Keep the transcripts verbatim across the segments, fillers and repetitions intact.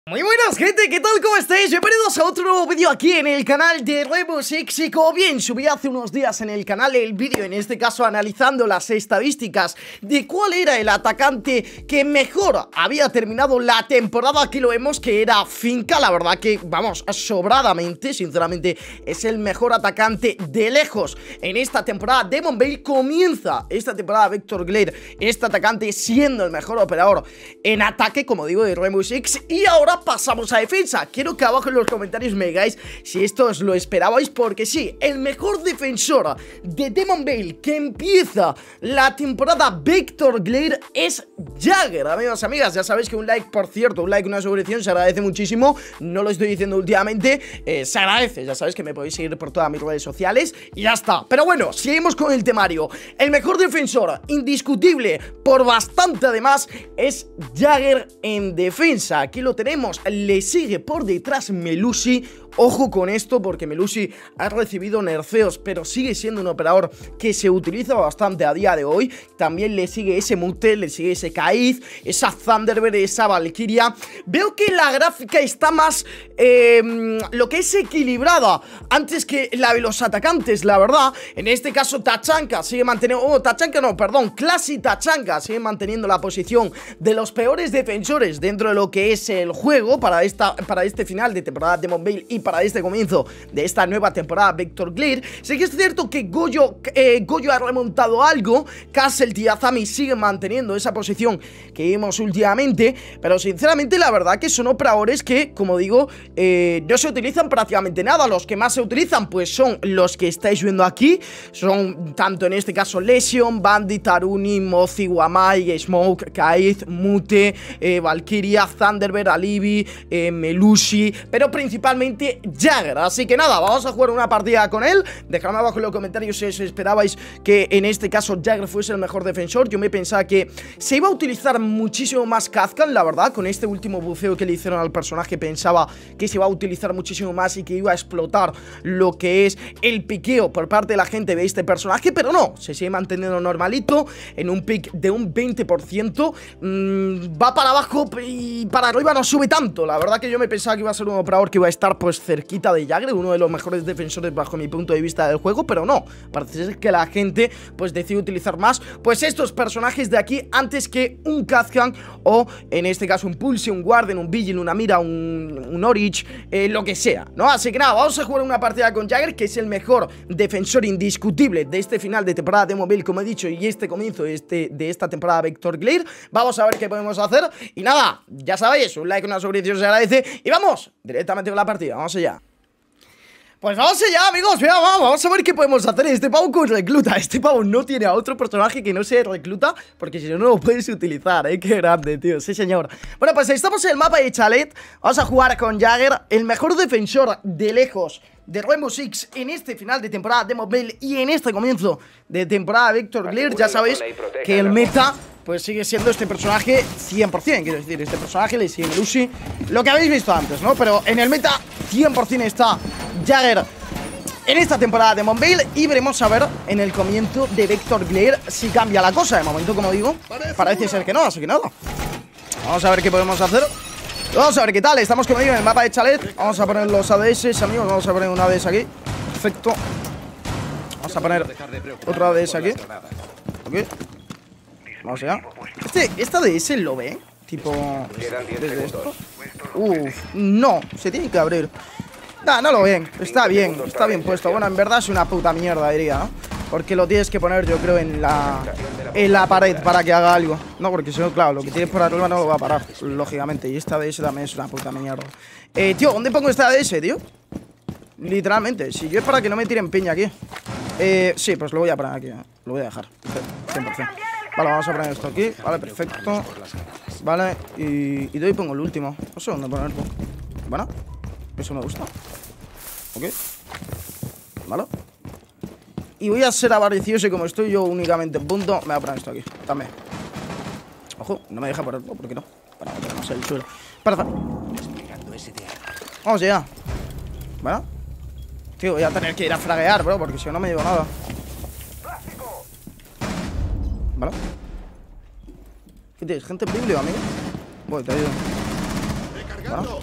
Muy buenas, gente, ¿qué tal? ¿Cómo estáis? Bienvenidos a otro nuevo vídeo aquí en el canal de Rainbow Six. Y como bien subí hace unos días en el canal el vídeo, en este caso analizando las estadísticas de cuál era el atacante que mejor había terminado la temporada. Aquí lo vemos que era Finka, la verdad que, vamos, sobradamente, sinceramente, es el mejor atacante de lejos en esta temporada. Demonvale comienza esta temporada Vector Glare, este atacante siendo el mejor operador en ataque, como digo, de Rainbow Six. Y ahora pasamos a defensa. Quiero que abajo en los comentarios me digáis si esto os lo esperabais, porque sí, el mejor defensor de Demonvale que empieza la temporada Vector Glare es Jagger. Amigos, amigas, ya sabéis que un like, por cierto, un like, una suscripción se agradece muchísimo. No lo estoy diciendo últimamente, eh, se agradece. Ya sabéis que me podéis seguir por todas mis redes sociales y ya está. Pero bueno, seguimos con el temario. El mejor defensor, indiscutible, por bastante además, es Jagger en defensa. Aquí lo tenemos. Le sigue por detrás Melusi. Ojo con esto, porque Melusi ha recibido nerfeos, pero sigue siendo un operador que se utiliza bastante a día de hoy. También le sigue ese Mute, le sigue ese Kaiz, esa Thunderbird, esa Valkyria. Veo que la gráfica está más, eh, lo que es equilibrada, antes que la de los atacantes, la verdad. En este caso Tachanka sigue manteniendo, oh, Tachanka no, perdón, Classy Tachanka sigue manteniendo la posición de los peores defensores dentro de lo que es el juego para, esta, para este final de temporada de Demonvale y para este comienzo de esta nueva temporada Vector Glare. Sí que es cierto que Goyo, eh, Goyo ha remontado algo. Castle y Azami siguen manteniendo esa posición que vimos últimamente, pero sinceramente la verdad que son operadores que, como digo, eh, no se utilizan prácticamente nada. Los que más se utilizan pues son los que estáis viendo aquí. Son tanto en este caso Lesion, Bandit, Aruni, Mozi, Wamai, Smoke, Kaiz, Mute, eh, Valkyria, Thunderbird, Alibi, eh, Melusi, pero principalmente Jagger. Así que nada, vamos a jugar una partida con él. Dejadme abajo en los comentarios si os esperabais que en este caso Jagger fuese el mejor defensor. Yo me pensaba que se iba a utilizar muchísimo más Kazkan, la verdad. Con este último buceo que le hicieron al personaje pensaba que se iba a utilizar muchísimo más y que iba a explotar lo que es el piqueo por parte de la gente de este personaje, pero no, se sigue manteniendo normalito en un pick de un veinte por ciento. mmm, Va para abajo y para arriba no sube tanto. La verdad que yo me pensaba que iba a ser un operador que iba a estar pues cerquita de Jagger, uno de los mejores defensores bajo mi punto de vista del juego, pero no, parece ser que la gente pues decide utilizar más pues estos personajes de aquí antes que un Kazkan o en este caso un Pulse, un Warden, un Vigil, una Mira, un, un Orich, eh, lo que sea, ¿no? Así que nada, vamos a jugar una partida con Jagger, que es el mejor defensor indiscutible de este final de temporada de Demonvale, como he dicho, y este comienzo de, este, de esta temporada Vector Glare. Vamos a ver qué podemos hacer y nada, ya sabéis, un like, una suscripción se agradece y vamos directamente con la partida. Vamos allá. Pues vamos allá, amigos, mira, vamos, vamos a ver qué podemos hacer. Este pavo con recluta, este pavo no tiene a otro personaje que no sea recluta, porque si no, no lo puedes utilizar, eh, qué grande, tío, sí señor. Bueno, pues estamos en el mapa de Chalet, vamos a jugar con Jagger, el mejor defensor de lejos de Rainbow Six en este final de temporada de Demonvale y en este comienzo de temporada Vector Glare. Ya sabéis que el meta pues sigue siendo este personaje cien por cien, quiero decir, este personaje le sigue Melusi, lo que habéis visto antes, ¿no? Pero en el meta cien por cien está Jagger en esta temporada de Demonvale y veremos a ver en el comienzo de Vector Glare si cambia la cosa. De momento, como digo, parece ser que no, así que nada. Vamos a ver qué podemos hacer. Vamos a ver qué tal, estamos como digo en el mapa de Chalet. Vamos a poner los A D S, amigos, vamos a poner un A D S aquí. Perfecto. Vamos a poner otro A D S aquí. Ok. Vamos allá. Este, este A D S lo ve, tipo, desde esto. Uff, no, se tiene que abrir. Nah, no lo ven, está bien, está bien puesto. Bueno, en verdad es una puta mierda, diría, ¿no? Porque lo tienes que poner, yo creo, en la en la pared para que haga algo. No, porque si no, claro, lo que tienes por arriba no lo va a parar, lógicamente. Y esta A D S también es una puta mierda. Eh, tío, ¿dónde pongo esta A D S, tío? Literalmente, si yo es para que no me tiren piña aquí. Eh, sí, pues lo voy a poner aquí, ¿eh? Lo voy a dejar, cien por cien. Vale, vamos a poner esto aquí, vale, perfecto. Vale, y, y de ahí pongo el último. No sé dónde ponerlo. Bueno, eso me gusta. Ok. Vale. Y voy a ser avaricioso y como estoy yo únicamente en punto, me voy a poner esto aquí, también. Ojo, no me deja ponerlo, ¿por qué no? Para meternos el suelo. Para, para. Vamos allá. Bueno. Tío, voy a tener que ir a fraguear, bro, porque si no, no me llevo nada. ¿Vale? ¿Qué tienes? ¿Gente en biblio, amigo? Voy, te ayudo. Bueno.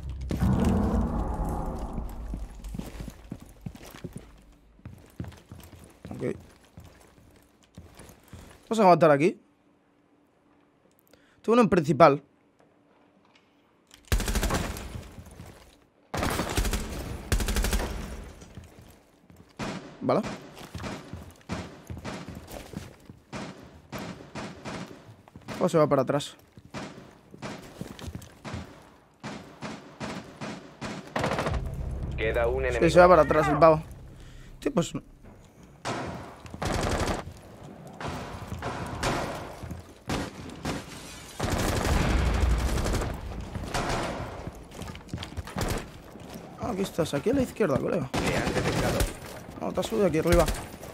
Ok. Vamos a aguantar aquí. Tengo uno en principal. Vale. O se va para atrás. Queda un enemigo. Sí, se va para atrás el pavo. Sí, pues... Ah, aquí estás, aquí a la izquierda, colega. Le han detectado. No, te has subido aquí arriba.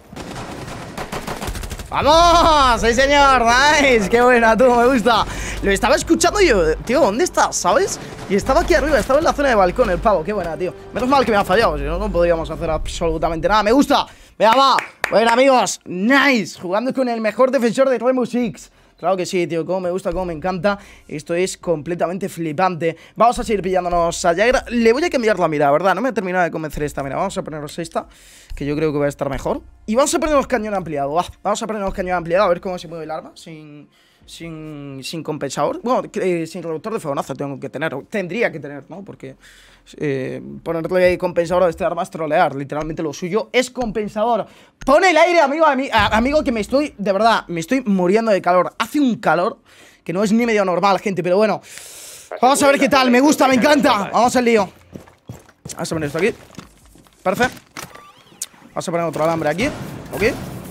¡Vamos! ¡Sí, señor! ¡Nice! ¡Qué buena, tú! Me gusta. Lo estaba escuchando yo. Tío, ¿dónde estás? ¿Sabes? Y estaba aquí arriba. Estaba en la zona de balcón el pavo. ¡Qué buena, tío! Menos mal que me ha fallado. Si no, no podríamos hacer absolutamente nada. ¡Me gusta! ¡Venga, va! Bueno, amigos. ¡Nice! Jugando con el mejor defensor de Rainbow Six. Claro que sí, tío, como me gusta, como me encanta. Esto es completamente flipante. Vamos a seguir pillándonos a Jagger. Le voy a cambiar la mira, ¿verdad? No me ha terminado de convencer esta mira. Vamos a ponernos esta, que yo creo que va a estar mejor. Y vamos a ponernos cañón ampliado, va. Vamos a ponernos cañón ampliado, a ver cómo se mueve el arma sin... Sin, sin compensador. Bueno, eh, sin reductor de fogonazo tengo que tener. Tendría que tener, ¿no? Porque eh, ponerle compensador a este arma es trolear. Literalmente lo suyo es compensador. Pone el aire, amigo, ami a, amigo, que me estoy, de verdad, me estoy muriendo de calor. Hace un calor que no es ni medio normal, gente. Pero bueno, vamos a ver qué tal. Me gusta, me encanta. Vamos al lío. Vamos a poner esto aquí. Perfecto. Vamos a poner otro alambre aquí. Ok.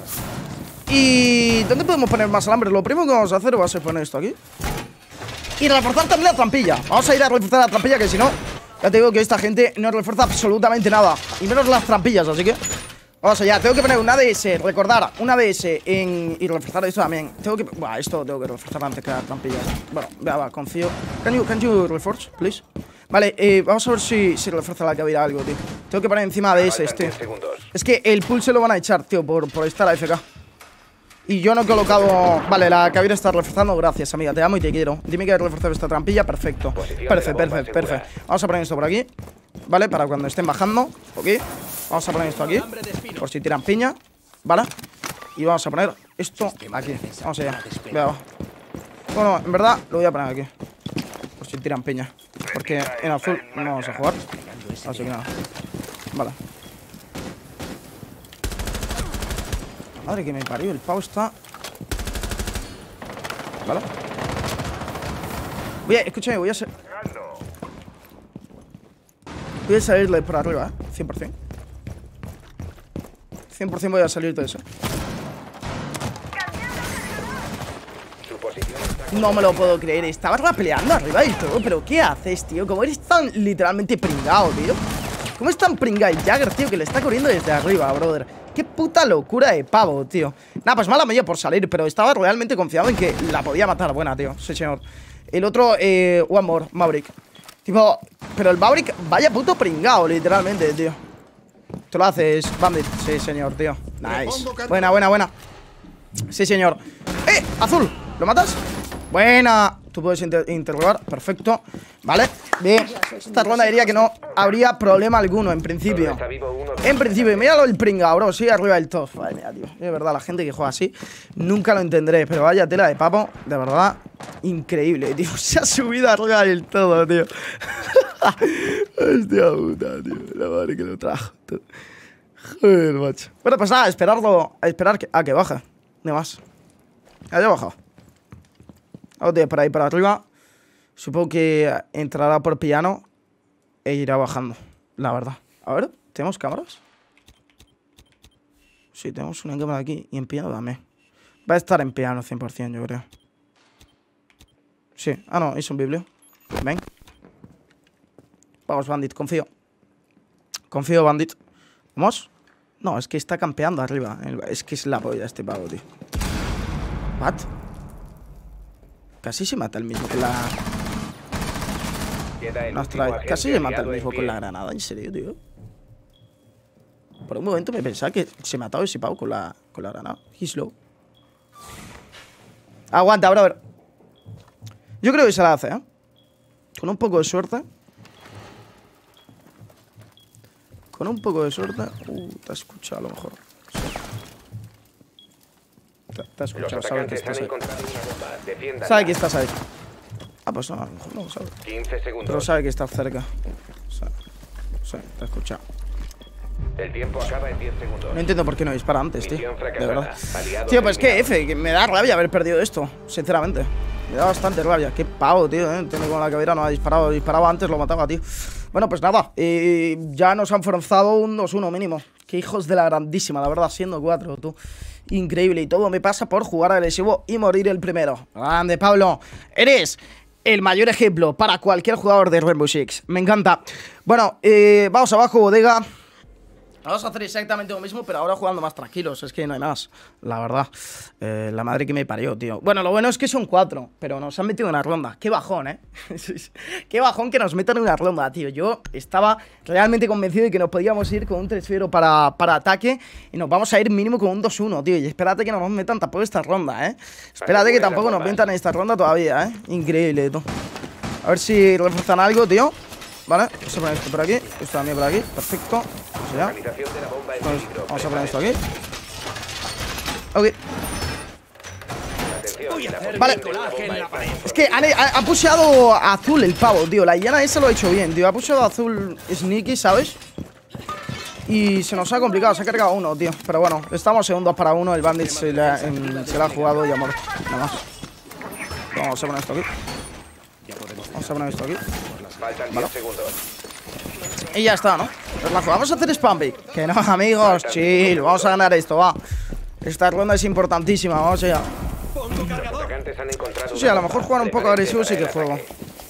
¿Y dónde podemos poner más alambre? Lo primero que vamos a hacer va a ser poner esto aquí. Y reforzar también la trampilla. Vamos a ir a reforzar la trampilla, que si no, ya te digo que esta gente no refuerza absolutamente nada. Y menos las trampillas, así que vamos allá. Tengo que poner una A D S, recordar, una A D S en... Y reforzar esto también. Tengo que... Buah, esto tengo que reforzar antes que las trampillas. Bueno, va, va, confío. Can you, can you reforce, please? Vale, eh, vamos a ver si, si refuerza la cabida algo, tío. Tengo que poner encima A D S este. Es que el pool se lo van a echar, tío, por, por estar A F K. Y yo no he colocado... Vale, la cabina está reforzando. Gracias, amiga, te amo y te quiero. Dime que he reforzado esta trampilla. Perfecto. Perfecto, perfecto, perfecto. Vamos a poner esto por aquí. Vale, para cuando estén bajando. Ok. Vamos a poner esto aquí, por si tiran piña. Vale. Y vamos a poner esto aquí. Vamos allá. Venga, va. Bueno, en verdad lo voy a poner aquí, por si tiran piña, porque en azul no vamos a jugar. Así que nada. Vale. Madre que me parió, el pavo está... Vale. Voy a... Escúchame, voy a ser... Voy a salirle por arriba, ¿eh? cien por cien. cien por cien voy a salir de eso. No me lo puedo creer. Estaba rapeleando arriba y todo. Pero ¿qué haces, tío? ¿Cómo eres tan literalmente pringado, tío? ¿Cómo es tan pringado el Jagger, tío? Que le está corriendo desde arriba, brother. Qué puta locura de pavo, tío. Nada, pues mala media por salir, pero estaba realmente confiado en que la podía matar. Buena, tío. Sí, señor. El otro, eh, One More, Maverick. Tipo, pero el Maverick, vaya puto pringado, literalmente, tío. Tú lo haces, Bandit. Sí, señor, tío. Nice. Buena, buena, buena. Sí, señor. ¡Eh! Azul. ¿Lo matas? Buena. Tú puedes inter interrogar. Perfecto. Vale. Bien. Esta ronda diría que no habría problema alguno, en principio. En principio. Míralo el pringao, bro. Sí, arriba del top. Vale, mira, tío. De verdad, la gente que juega así nunca lo entenderé. Pero vaya tela de papo. De verdad. Increíble, tío. Se ha subido arriba del todo, tío. Hostia puta, tío. La madre que lo trajo. Tío. Joder, macho. Bueno, pues nada, esperarlo. A esperar que, a que baje. De más. Ya ha bajado. Algo tiene por ahí para arriba. Supongo que entrará por piano e irá bajando, la verdad. A ver, ¿tenemos cámaras? Sí, tenemos una cámara aquí y en piano también. Va a estar en piano cien por cien, yo creo. Sí, ah no, es un biblio. Ven. Vamos, Bandit, confío. Confío, Bandit. ¿Vamos? No, es que está campeando arriba. Es que es la polla este pavo, tío. ¿What? Casi se mata el mismo con la... Ostras, casi se mata el mismo con la granada, en serio, tío. Por un momento me pensaba que se mataba ese pavo con la, con la granada. He's low. Aguanta, brother. Yo creo que se la hace, ¿eh? Con un poco de suerte. Con un poco de suerte. Uh, te ha escuchado a lo mejor. Sí. Te, te ha escuchado, sabe que estás ahí. Sabe que estás ahí. Ah, pues no, a lo mejor no lo sabe. quince segundos. Pero sabe que estás cerca. Sí, sí, te ha escuchado. El tiempo acaba en diez segundos. No entiendo por qué no dispara antes, tío. Misión De fracasada. verdad. Aliado Tío, pues que eliminado. F, que me da rabia haber perdido esto, sinceramente. Me da bastante rabia. Qué pavo, tío, eh. Tiene con la cabera, no ha disparado. Disparaba antes, lo mataba, tío. Bueno, pues nada. Eh, ya nos han forzado un dos uno mínimo. Qué hijos de la grandísima, la verdad, siendo cuatro, tú. Increíble. Y todo me pasa por jugar agresivo y morir el primero. Grande, Pablo. Eres el mayor ejemplo para cualquier jugador de Rainbow Six. Me encanta. Bueno, eh, vamos abajo, bodega. Vamos a hacer exactamente lo mismo, pero ahora jugando más tranquilos. Es que no hay más, la verdad. Eh, la madre que me parió, tío. Bueno, lo bueno es que son cuatro, pero nos han metido en una ronda. Qué bajón, ¿eh? Qué bajón que nos metan en una ronda, tío. Yo estaba realmente convencido de que nos podíamos ir con un tres cero para, para ataque y nos vamos a ir mínimo con un dos uno, tío. Y espérate que no nos metan tampoco esta ronda, ¿eh? Espérate que tampoco nos metan en esta ronda todavía, ¿eh? Increíble, tú. A ver si refuerzan algo, tío. Vale, vamos a poner esto por aquí. Esto también por aquí, perfecto. Vamos allá. Vamos, vamos a poner esto aquí. Ok. Vale. Es que han, ha, ha pusheado a azul el pavo, tío. La llana esa lo ha hecho bien, tío. Ha pusheado a azul sneaky, ¿sabes? Y se nos ha complicado, se ha cargado uno, tío. Pero bueno, estamos en un dos para uno. El bandit se la, en, se la ha jugado y ha muerto. Nada más. Vamos a poner esto aquí. Vamos a poner esto aquí. Vale. Y ya está, ¿no? Relajo. Vamos a hacer spam pick. Que no, amigos, chill. Vamos a ganar esto, va. Esta ronda es importantísima, vamos allá. Sí, a lo mejor jugar un poco agresivo sí que juego.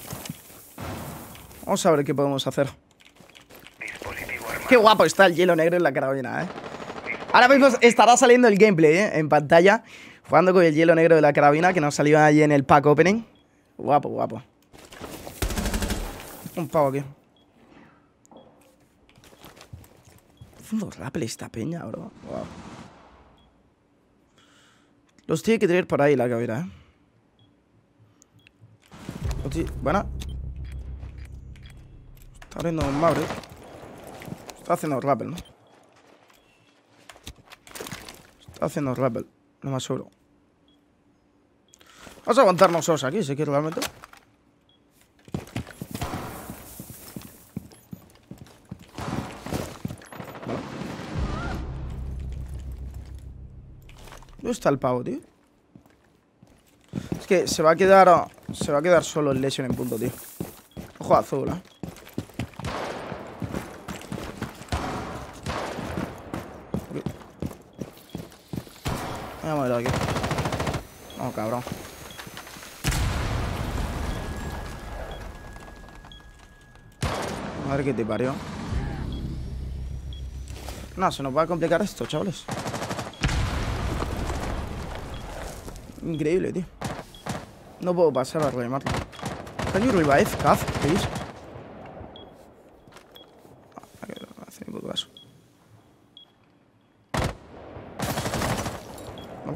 Vamos a ver qué podemos hacer. Qué guapo está el hielo negro en la carabina, eh. Ahora mismo estará saliendo el gameplay, eh, en pantalla. Jugando con el hielo negro de la carabina, que nos salió allí en el pack opening. Guapo, guapo. Un pavo aquí. Fondo rappel esta peña, bro. Wow. Los tiene que tener por ahí la cabera, eh. Buena. Está abriendo un Maverick. Está haciendo rappel, ¿no? Está haciendo rappel, lo más seguro. Vamos a aguantarnos solos aquí, si quieres realmente. Vale. ¿Dónde está el pavo, tío? Es que se va a quedar. Se va a quedar solo el Lesion en punto, tío. Ojo azul, eh. Voy a mover aquí. No, cabrón. A ver qué te parió. No, se nos va a complicar esto, chavales. Increíble, tío. No puedo pasar a reanimarlo. Can you revive, Kaz, please? Ah, no hace ni puto caso. Vale.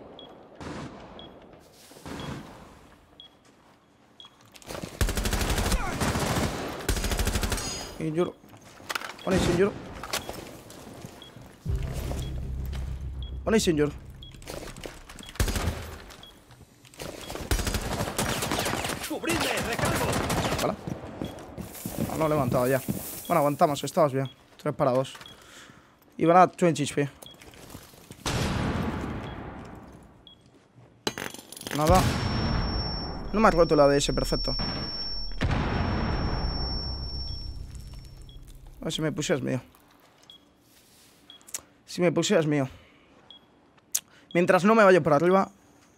Injuro. Pone injuro. Pone injuro. Vale. No, lo he levantado ya. Bueno, aguantamos, estamos bien. tres para dos. Y van a veinte H P. Nada. No me has roto la D S, perfecto. A ver si me pusieras mío. Si me pusieras mío. Mientras no me vaya por arriba.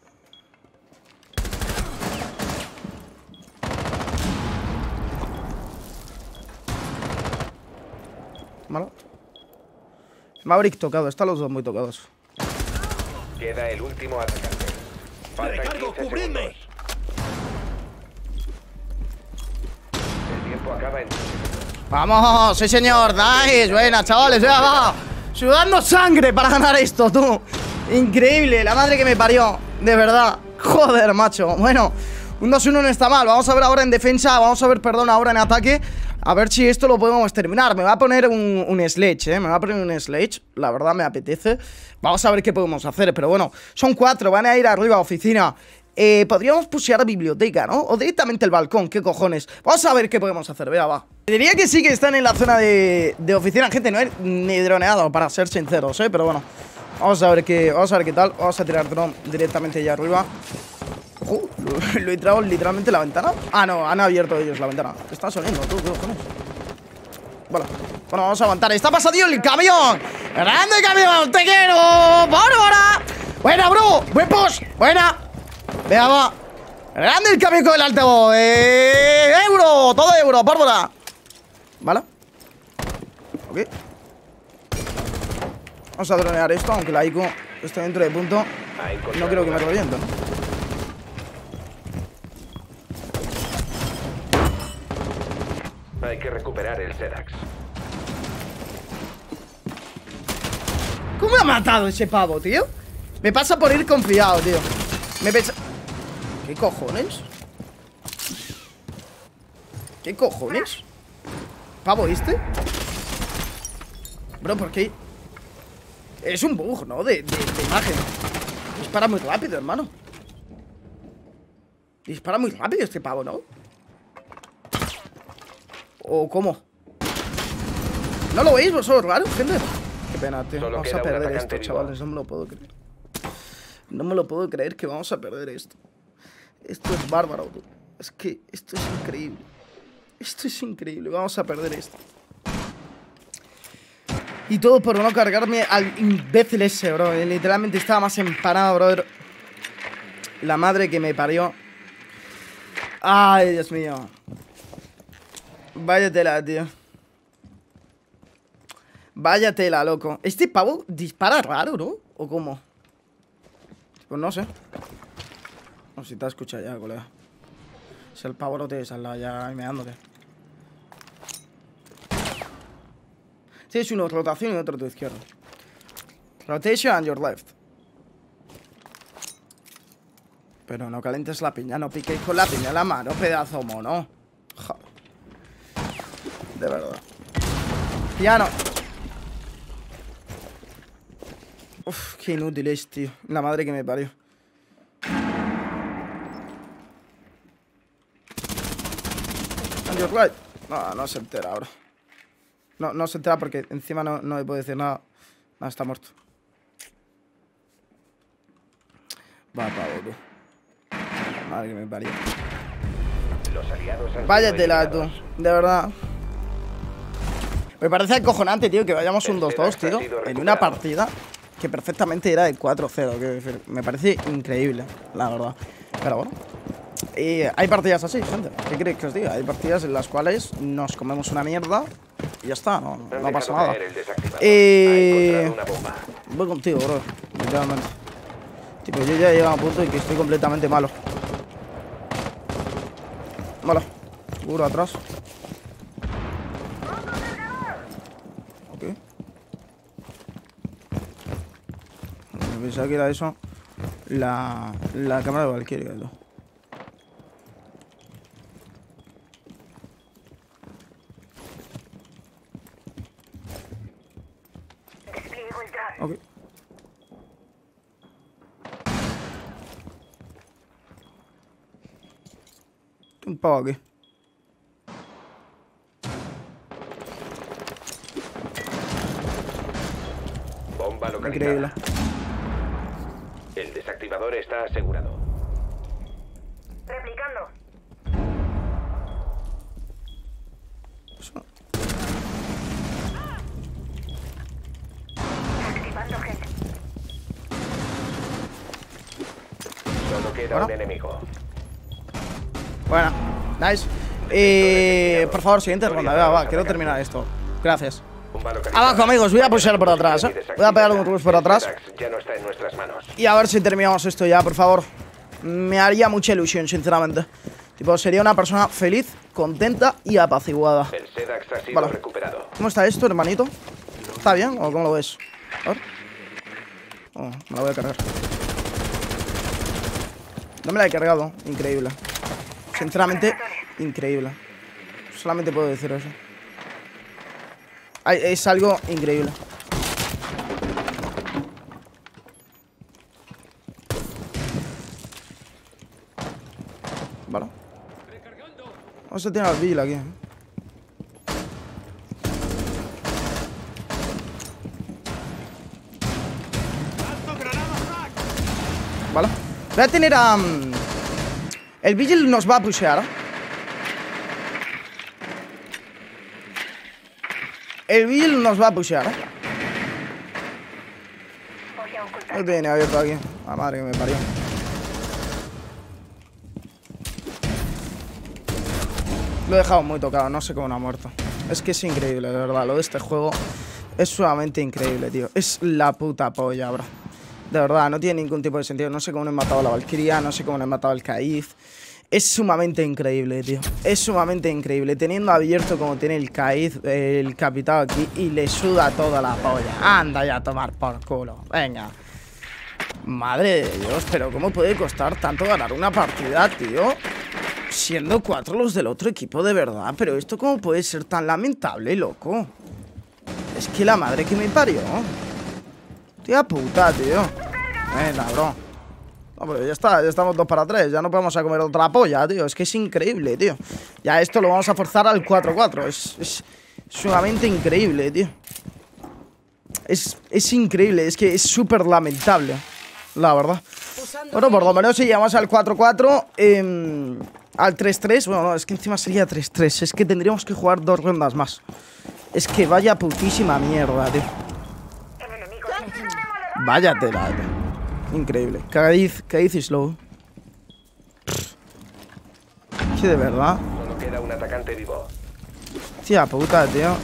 Vale. Maverick tocado, están los dos muy tocados. Queda el último atacante. ¡Recargo, cubridme! El tiempo acaba en... ¡Vamos! ¡Sí, señor! ¡Nice! Buena, chavales, ya va. Sudando sangre para ganar esto, tú. Increíble, la madre que me parió. De verdad. Joder, macho. Bueno, Un dos uno no está mal. Vamos a ver ahora en defensa. Vamos a ver, perdón, ahora en ataque. A ver si esto lo podemos terminar. Me va a poner un, un sledge, eh Me va a poner un sledge. La verdad me apetece. Vamos a ver qué podemos hacer. Pero bueno, son cuatro. Van a ir arriba a oficina. Eh, podríamos pushear a biblioteca, ¿no? O directamente el balcón, qué cojones. Vamos a ver qué podemos hacer, vea, va. Diría que sí que están en la zona de, de oficina. Gente, no es ni droneado, para ser sinceros, ¿eh? Pero bueno, vamos a ver qué, vamos a ver qué tal. Vamos a tirar drone directamente allá arriba. Uh, lo, lo he tirado literalmente en la ventana. Ah, no, han abierto ellos la ventana. ¿Qué está soniendo, tú? ¿Qué cojones? Bueno, bueno, vamos a aguantar. ¡Está pasando el camión! ¡Grande camión! ¡Te quiero! ¡Bárbara! ¡Buena, bro! ¡Buen push! ¡Buena! Venga, va. Grande el camión con el altavoz. Eh, euro, todo euro, pólvora. Vale. Ok. Vamos a dronear esto, aunque la I Q esté dentro de punto. No creo que me revienten. Hay que recuperar el Sedax. ¿Cómo me ha matado ese pavo, tío? Me pasa por ir confiado, tío. Me pesa... ¿Qué cojones? ¿Qué cojones? ¿Pavo este? Bro, ¿por qué? Es un bug, ¿no? De, de, de imagen. Dispara muy rápido, hermano. Dispara muy rápido este pavo, ¿no? ¿O cómo? ¿No lo veis vosotros raro, gente? Qué pena, tío. Solo Vamos queda a un perder atacante esto, vivo. chavales. No me lo puedo creer. No me lo puedo creer que vamos a perder esto. Esto es bárbaro, tú. Es que esto es increíble. Esto es increíble. Vamos a perder esto. Y todo por no cargarme al imbécil ese, bro. Literalmente estaba más empanado, brother. La madre que me parió. Ay, Dios mío. Vaya tela, tío. Vaya tela, loco. Este pavo dispara raro, ¿no? ¿O cómo? Pues no sé. No sé si te has escuchado ya, colega. Si el pavo no te saldrá ya meándote. Sí, es uno rotación y otro a tu izquierda. Rotation and your left. Pero no calentes la piña, no piquéis con la piña en la mano, pedazo mono. Joder. De verdad. Piano. Uf, qué inútil es, tío. La madre que me parió. And your right. No, no se entera ahora. No, no se entera porque encima no, no me puede decir nada. Nada, está muerto. Va, pavo, tú. Madre que me parió. Los aliados han Vaya sido tela, tú. eliminados. De verdad. Me parece acojonante, tío, que vayamos un dos dos, tío, en una partida que perfectamente era de cuatro cero. Me parece increíble, la verdad. Pero bueno. Y hay partidas así, gente. ¿Qué queréis que os diga? Hay partidas en las cuales nos comemos una mierda y ya está, no, Han no pasa dejado nada. caer el desactivador. Eh... Ha encontrado una bomba. Voy contigo, bro. Literalmente. Tipo, yo ya he llegado a un punto en que estoy completamente malo. Vale. Seguro atrás. Ok. Me pensaba que era eso. La, la cámara de Valkyrie, ¿no? Ok. Un pavo aquí. Bomba localizada. Increíble. El desactivador está asegurado. Replicando. Eso. Activando gente. Solo queda Bueno. un enemigo. Bueno, nice. Eh, por favor, siguiente ronda. Va, va, quiero terminar esto. Gracias. Bomba localizada. Abajo, amigos, voy a pushear por atrás, ¿eh? Voy a pegar un rush por El atrás. Sedax ya no está en nuestras manos. Y a ver si terminamos esto ya, por favor. Me haría mucha ilusión, sinceramente. Tipo, sería una persona feliz, contenta y apaciguada. El Sedax ha sido Vale. recuperado. ¿Cómo está esto, hermanito? ¿Está bien o cómo lo ves? A ver. Oh, me la voy a cargar. No me la he cargado. Increíble. Sinceramente, increíble. Solamente puedo decir eso. Ay, es algo increíble. Vale. Vamos a tener al Vigil aquí, ¿eh? Vale. Voy a tener a... Um, el Vigil nos va a pushear, ¿eh? El Vigil nos va a pushear, ¿eh? Lo tiene abierto aquí. La madre que me parió. Lo he dejado muy tocado, no sé cómo no ha muerto. Es que es increíble, de verdad. Lo de este juego es sumamente increíble, tío. Es la puta polla, bro. De verdad, no tiene ningún tipo de sentido. No sé cómo no he matado a la Valkyria, no sé cómo no he matado al Caiz. Es sumamente increíble, tío. Es sumamente increíble. Teniendo abierto como tiene el Caiz, el capitán aquí, y le suda toda la polla. Anda ya a tomar por culo. Venga. Madre de Dios, pero ¿cómo puede costar tanto ganar una partida, tío? Siendo cuatro los del otro equipo, de verdad. Pero esto cómo puede ser tan lamentable, loco. Es que la madre que me parió. Tía puta, tío. Venga, bro. No, pero ya está, ya estamos dos para tres. Ya no podemos a comer otra polla, tío. Es que es increíble, tío. Ya esto lo vamos a forzar al cuatro cuatro. Es, es sumamente increíble, tío. Es, es increíble, es que es súper lamentable, la verdad. Bueno, por lo menos si llegamos al cuatro cuatro, eh, al tres tres. Bueno, no, es que encima sería tres tres. Es que tendríamos que jugar dos rondas más. Es que vaya putísima mierda, tío. Vaya tela, tío. Increíble. Caiz, Caiz y slow. Que de verdad. Solo queda un atacante vivo. Tía puta, tío.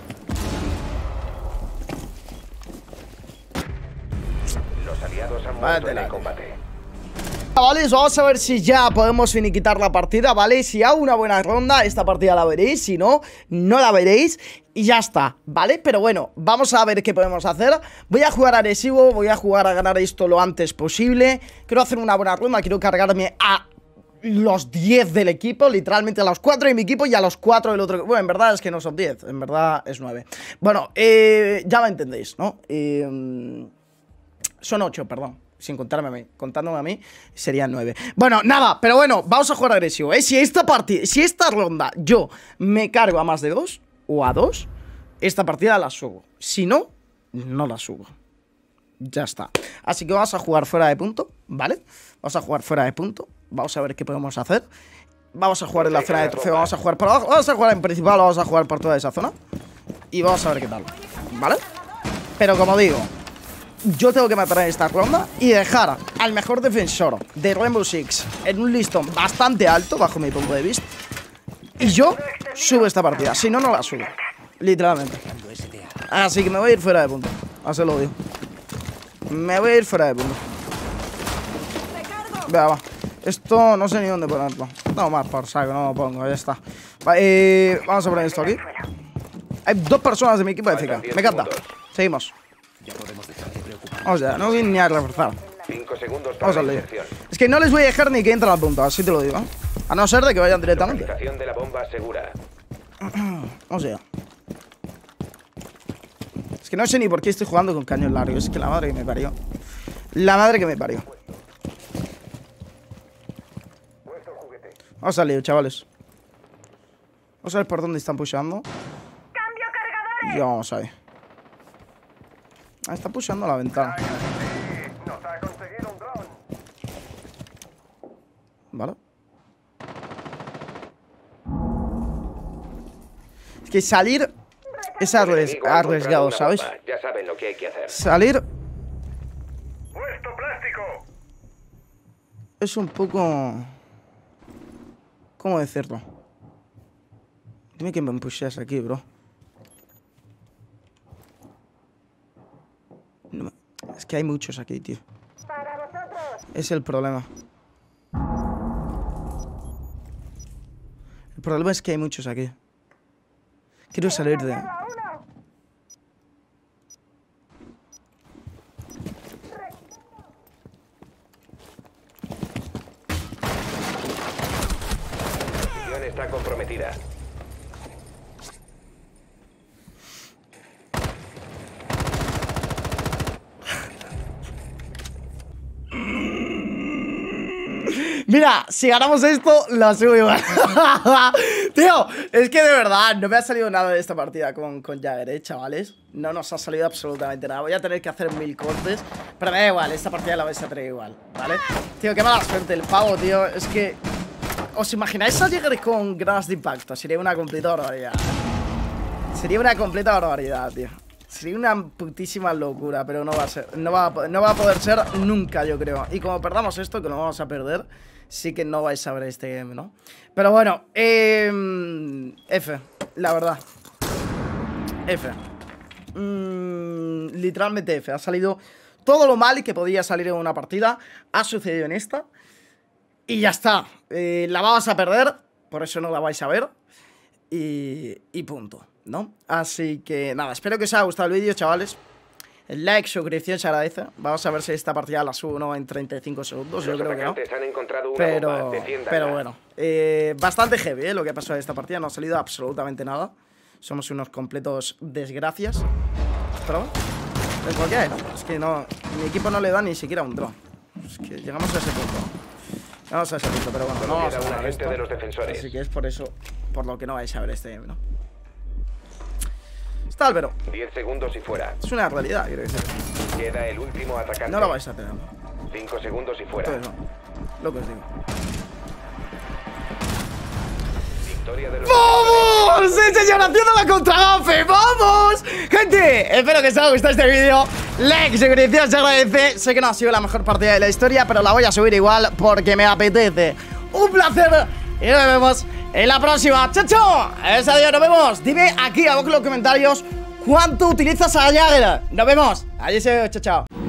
Los aliados han muerto en el combate. Vale, vamos a ver si ya podemos finiquitar la partida, ¿vale? Si hago una buena ronda, esta partida la veréis. Si no, no la veréis. Y ya está, ¿vale? Pero bueno, vamos a ver qué podemos hacer. Voy a jugar agresivo, voy a jugar a ganar esto lo antes posible. Quiero hacer una buena ronda, quiero cargarme a los diez del equipo, literalmente a los cuatro de mi equipo y a los cuatro del otro. Bueno, en verdad es que no son diez, en verdad es nueve. Bueno, eh, ya me entendéis, ¿no? Eh, son ocho, perdón. Sin contarme a mí, contándome a mí, serían nueve. Bueno, nada, pero bueno, vamos a jugar agresivo, ¿eh? Si esta partida, si esta ronda yo me cargo a más de dos o a dos, esta partida la subo. Si no, no la subo. Ya está. Así que vamos a jugar fuera de punto, ¿vale? Vamos a jugar fuera de punto. Vamos a ver qué podemos hacer. Vamos a jugar en la zona de trofeo, vamos a jugar por abajo, vamos a jugar en principal, vamos a jugar por toda esa zona. Y vamos a ver qué tal, ¿vale? Pero como digo, yo tengo que matar en esta ronda y dejar al mejor defensor de Rainbow Six en un listón bastante alto, bajo mi punto de vista. Y yo subo esta partida, si no, no la subo. Literalmente. Así que me voy a ir fuera de punto. Así lo digo. Me voy a ir fuera de punto. Venga, va. Esto no sé ni dónde ponerlo. No, más por saco, no lo pongo, ya está. Va, eh, vamos a poner esto aquí. Hay dos personas de mi equipo de C K. Me encanta. Seguimos. Vamos ya, no voy ni a reforzar. Cinco segundos para Vamos al la lío. inserción. Es que no les voy a dejar ni que entren al punto, así te lo digo, ¿eh? A no ser de que vayan directamente. Localización de la bomba segura. Vamos allá. Es que no sé ni por qué estoy jugando con caños largos. Es que la madre que me parió. La madre que me parió. Vamos al lío, chavales. Vamos a ver por dónde están pushando. Y vamos ahí. Ah, está pushando la ventana. Vale. Es que salir es arries arriesgado, ¿sabes? Ya saben lo que hay que hacer. Salir es un poco... ¿Cómo decirlo? Dime que me pusheas aquí, bro. No me... Es que hay muchos aquí, tío. Es el problema. El problema es que hay muchos aquí. Quiero salir de... está comprometida. Mira, si ganamos esto, lo subo igual. Tío, es que de verdad no me ha salido nada de esta partida con, con Jagger, ¿eh, chavales? No nos ha salido absolutamente nada. Voy a tener que hacer mil cortes, pero me da igual, esta partida la vais a tener igual, ¿vale? Tío, qué mala suerte el pavo, tío. Es que... ¿os imagináis a Jagger con granadas de impacto? Sería una completa barbaridad. Sería una completa barbaridad, tío. Sería una putísima locura, pero no va a ser, no va a, no va a poder ser nunca, yo creo. Y como perdamos esto, que lo vamos a perder, sí que no vais a ver este game, ¿no? Pero bueno, eh, F, la verdad. F. Mm, literalmente F. Ha salido todo lo mal que podía salir en una partida. Ha sucedido en esta. Y ya está. Eh, la vamos a perder, por eso no la vais a ver. Y, y punto, ¿no? Así que nada, espero que os haya gustado el vídeo, chavales. El like, suscripción se agradece. Vamos a ver si esta partida la subo, ¿no? En treinta y cinco segundos, yo creo que no. Han encontrado una pero, bomba, pero bueno, eh, bastante heavy, ¿eh? Lo que ha pasado en esta partida. No ha salido absolutamente nada. Somos unos completos desgracias. Pero en cualquiera, ¿no? Es que no, mi equipo no le da ni siquiera un drone. Es que llegamos a ese punto. Vamos a ese punto, pero bueno, no vamos a ganar esto. De los defensores. Así que es por eso, por lo que no vais a ver este game, ¿no? Está Álvaro. diez segundos y fuera. Es una realidad, quiero decir. Queda el último atacante. No lo vais a tener. cinco segundos y fuera. Entonces no. Lo que os digo. Victoria de los ¡vamos! ¡Señor, haciendo la contragafe! ¡Vamos! Gente, espero que os haya gustado este vídeo. Like, suscripción, se agradece. Sé que no ha sido la mejor partida de la historia, pero la voy a subir igual porque me apetece. Un placer y nos vemos en la próxima. ¡Chao, chao! Es adiós, nos vemos. Dime aquí abajo en los comentarios cuánto utilizas a Jagger. Nos vemos. Allí se ve, chao, chao.